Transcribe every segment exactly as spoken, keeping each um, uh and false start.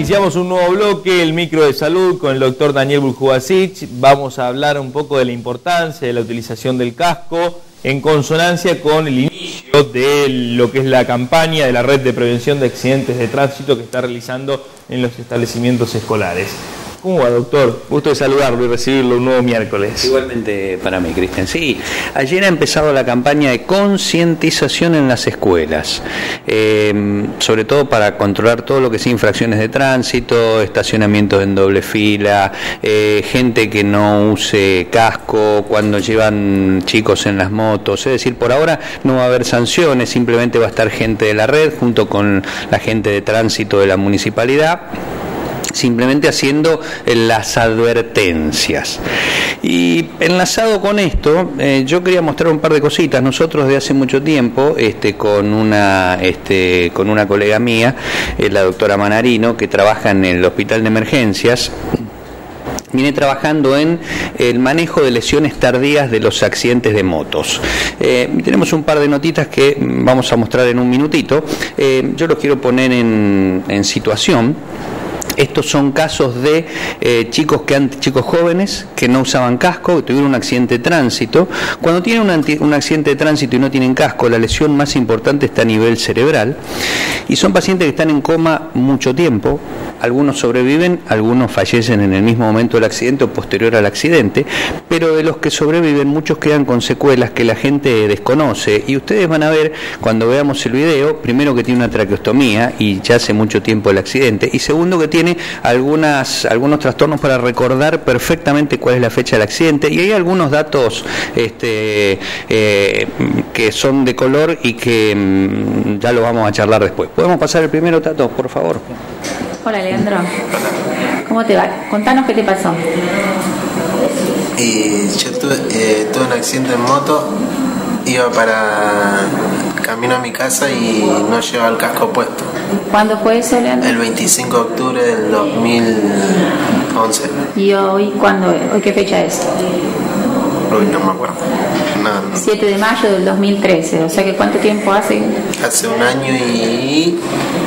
Iniciamos un nuevo bloque, el micro de salud, con el doctor Daniel Buljubasic. Vamos a hablar un poco de la importancia de la utilización del casco en consonancia con el inicio de lo que es la campaña de la Red de Prevención de Accidentes de Tránsito que está realizando en los establecimientos escolares. ¿Cómo va, doctor? Gusto de saludarlo y recibirlo un nuevo miércoles. Igualmente para mí, Cristian. Sí, ayer ha empezado la campaña de concientización en las escuelas, eh, sobre todo para controlar todo lo que es infracciones de tránsito, estacionamientos en doble fila, eh, gente que no use casco cuando llevan chicos en las motos. Es decir, por ahora no va a haber sanciones, simplemente va a estar gente de la red junto con la gente de tránsito de la municipalidad, simplemente haciendo las advertencias. Y enlazado con esto, eh, yo quería mostrar un par de cositas. Nosotros de hace mucho tiempo, este, con una este, con una colega mía, eh, la doctora Manarino, que trabaja en el Hospital de Emergencias, viene trabajando en el manejo de lesiones tardías de los accidentes de motos. Eh, tenemos un par de notitas que vamos a mostrar en un minutito. Eh, yo los quiero poner en, en situación. Estos son casos de eh, chicos que han, chicos jóvenes que no usaban casco, que tuvieron un accidente de tránsito. Cuando tienen un, anti, un accidente de tránsito y no tienen casco, la lesión más importante está a nivel cerebral. Y son pacientes que están en coma mucho tiempo. Algunos sobreviven, algunos fallecen en el mismo momento del accidente o posterior al accidente. Pero de los que sobreviven, muchos quedan con secuelas que la gente desconoce. Y ustedes van a ver, cuando veamos el video, primero que tiene una traqueostomía y ya hace mucho tiempo el accidente. Y segundo que tiene algunas algunos trastornos para recordar perfectamente cuál es la fecha del accidente, y hay algunos datos este, eh, que son de color y que mm, ya lo vamos a charlar después. ¿Podemos pasar el primero, Tato, por favor? Hola, Leandro. ¿Cómo te va? Contanos qué te pasó. Y yo tuve, eh, tuve un accidente en moto, iba para camino a mi casa y no llevaba el casco puesto. ¿Cuándo fue eso, Leandro? El veinticinco de octubre del dos mil once. ¿Y hoy cuándo es? ¿Hoy qué fecha es? Uy, no me acuerdo. No, no. siete de mayo del dos mil trece, o sea que ¿cuánto tiempo hace? Hace un año y...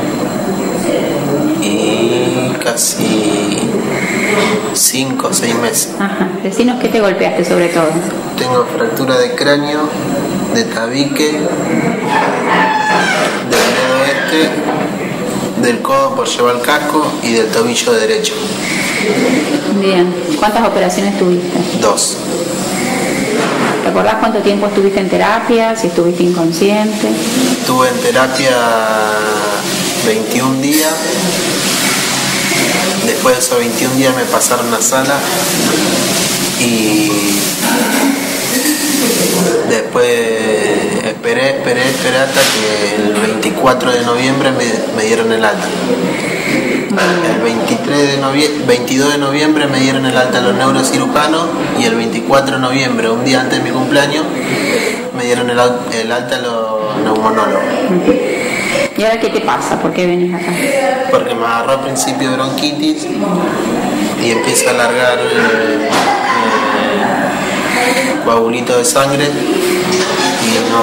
y casi cinco o seis meses. Ajá. Decinos qué te golpeaste sobre todo. Tengo fractura de cráneo, de tabique, del dedo este, del codo por llevar el casco y del tobillo derecho. Bien. ¿Cuántas operaciones tuviste? Dos. ¿Te acordás cuánto tiempo estuviste en terapia? ¿Si estuviste inconsciente? Estuve en terapia veintiún días. Después de esos veintiún días me pasaron a sala y después esperé, esperé, esperé hasta que el veinticuatro de noviembre me, me dieron el alta. El veintitrés de noviembre, veintidós de noviembre me dieron el alta a los neurocirujanos y el veinticuatro de noviembre, un día antes de mi cumpleaños, me dieron el, el alta a los neumonólogos. ¿Y ahora qué te pasa? ¿Por qué venís acá? Porque me agarró al principio bronquitis y empieza a alargar eh, eh, coagulito de sangre y no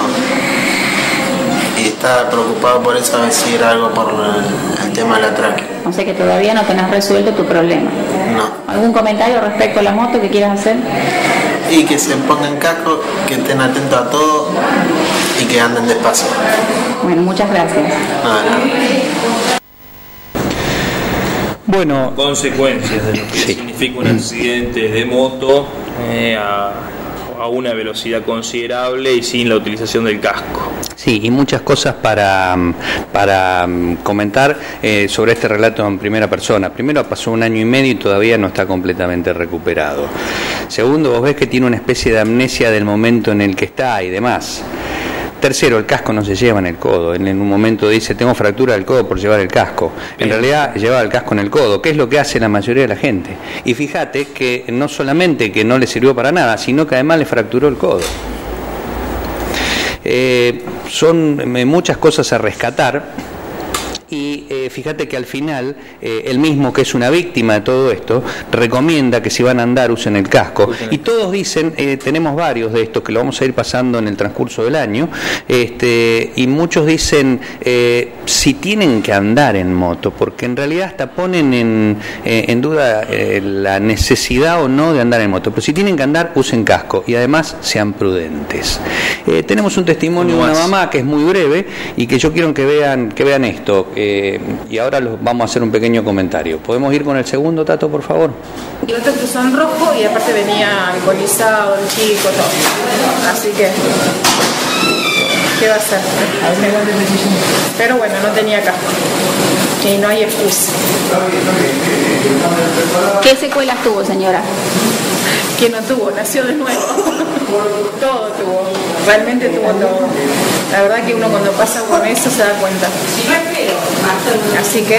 y estaba preocupado por eso, a ver si era algo por el, el tema de la tráquea. O sea que todavía no tenés resuelto tu problema. No. ¿Algún comentario respecto a la moto que quieras hacer? Y que se pongan casco, que estén atentos a todo y que anden despacio. Bueno, muchas gracias. Nada, nada. Bueno, Consecuencias de lo que sí. significa un accidente de moto eh, a, a una velocidad considerable y sin la utilización del casco. Sí, y muchas cosas para, para comentar eh, sobre este relato en primera persona. Primero, pasó un año y medio y todavía no está completamente recuperado. Segundo, vos ves que tiene una especie de amnesia del momento en el que está y demás. Tercero, el casco no se lleva en el codo. En un momento dice, tengo fractura del codo por llevar el casco. En realidad llevaba el casco en el codo, que es lo que hace la mayoría de la gente. Y fíjate que no solamente que no le sirvió para nada, sino que además le fracturó el codo. Eh, son muchas cosas a rescatar y eh, eh, fíjate que al final, eh, él mismo, que es una víctima de todo esto, recomienda que si van a andar usen el casco. Y todos dicen, eh, tenemos varios de estos que lo vamos a ir pasando en el transcurso del año, este, y muchos dicen, eh, si tienen que andar en moto, porque en realidad hasta ponen en, eh, en duda eh, la necesidad o no de andar en moto, pero si tienen que andar, usen casco y además sean prudentes. Eh, tenemos un testimonio de una mamá que es muy breve y que yo quiero que vean, que vean esto, eh, y ahora los, vamos a hacer un pequeño comentario. ¿Podemos ir con el segundo, Tato, por favor? El otro cruzó en rojo y aparte venía alcoholizado, el chico, todo. Así que, ¿qué va a hacer? Pero bueno, no tenía casco. Y no hay excusa. ¿Qué secuelas tuvo, señora? Que no tuvo, nació de nuevo. Todo tuvo, realmente tuvo todo. La verdad que uno cuando pasa con eso se da cuenta. Así que...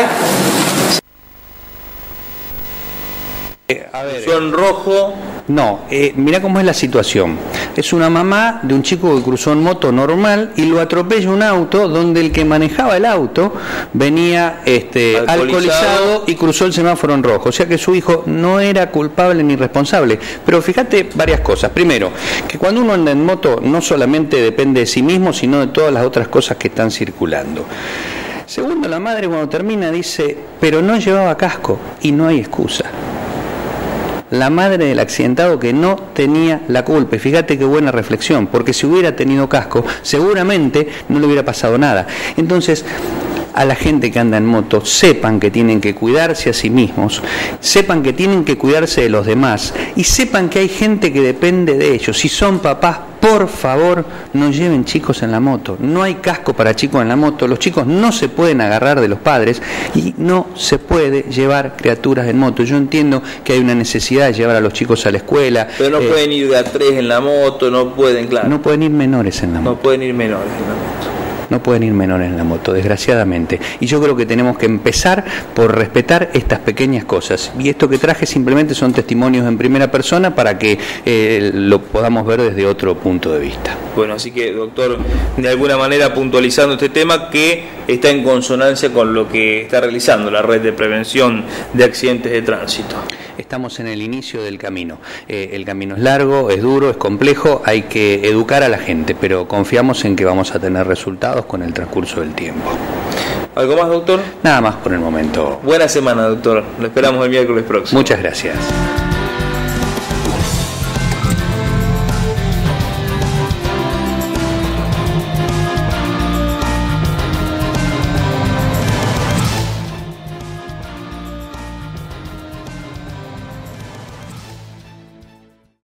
Eh, a ver, Son rojo. No, eh, mirá cómo es la situación. Es una mamá de un chico que cruzó en moto normal y lo atropella un auto donde el que manejaba el auto venía este, alcoholizado. alcoholizado y cruzó el semáforo en rojo. O sea que su hijo no era culpable ni responsable. Pero fíjate varias cosas. Primero, que cuando uno anda en moto no solamente depende de sí mismo, sino de todas las otras cosas que están circulando. Segundo, la madre cuando termina dice, pero no llevaba casco y no hay excusa. La madre del accidentado que no tenía la culpa. Y fíjate qué buena reflexión, porque si hubiera tenido casco, seguramente no le hubiera pasado nada. Entonces, a la gente que anda en moto, sepan que tienen que cuidarse a sí mismos, sepan que tienen que cuidarse de los demás y sepan que hay gente que depende de ellos. Si son papás, por favor, no lleven chicos en la moto. No hay casco para chicos en la moto. Los chicos no se pueden agarrar de los padres y no se puede llevar criaturas en moto. Yo entiendo que hay una necesidad de llevar a los chicos a la escuela. Pero no eh, pueden ir de a tres en la moto, no pueden, claro. No pueden ir menores en la moto. No pueden ir menores en la moto. No pueden ir menores en la moto, desgraciadamente. Y yo creo que tenemos que empezar por respetar estas pequeñas cosas. Y esto que traje simplemente son testimonios en primera persona para que eh, lo podamos ver desde otro punto de vista. Bueno, así que, doctor, de alguna manera puntualizando este tema que está en consonancia con lo que está realizando la red de prevención de accidentes de tránsito. Estamos en el inicio del camino. Eh, el camino es largo, es duro, es complejo, hay que educar a la gente, pero confiamos en que vamos a tener resultados con el transcurso del tiempo. ¿Algo más, doctor? Nada más por el momento. Buena semana, doctor. Lo esperamos el miércoles próximo. Muchas gracias.